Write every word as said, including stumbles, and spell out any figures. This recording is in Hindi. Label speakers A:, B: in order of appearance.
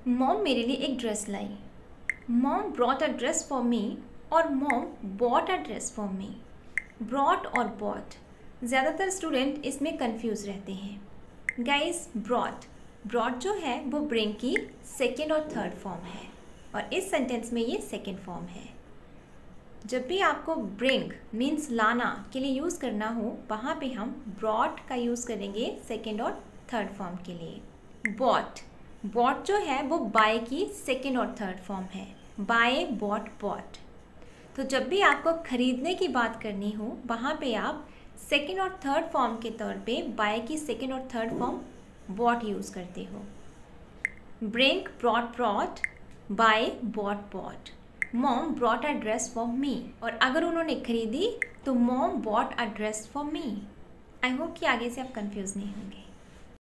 A: मॉम मेरे लिए एक ड्रेस लाई। Mom brought a dress for me और mom bought a dress for me. Brought और बॉट, ज़्यादातर स्टूडेंट इसमें कंफ्यूज रहते हैं। गाइस, ब्रॉट ब्रॉट जो है वो ब्रिंग की सेकेंड और थर्ड फॉर्म है और इस सेंटेंस में ये सेकेंड फॉर्म है। जब भी आपको ब्रिंग मीन्स लाना के लिए यूज़ करना हो, वहाँ पे हम ब्रॉट का यूज़ करेंगे सेकेंड और थर्ड फॉर्म के लिए। बॉट बॉट जो है वो बाय की सेकेंड और थर्ड फॉर्म है। Buy, bought, bought. तो जब भी आपको खरीदने की बात करनी हो, वहाँ पे आप सेकेंड और थर्ड फॉर्म के तौर पे बाय की सेकेंड और थर्ड फॉर्म बॉट यूज़ करते हो। Bring, brought, brought, buy, bought, bought. Mom brought a dress for me, और अगर उन्होंने खरीदी तो mom bought a dress for me. I hope कि आगे से आप कंफ्यूज नहीं होंगे।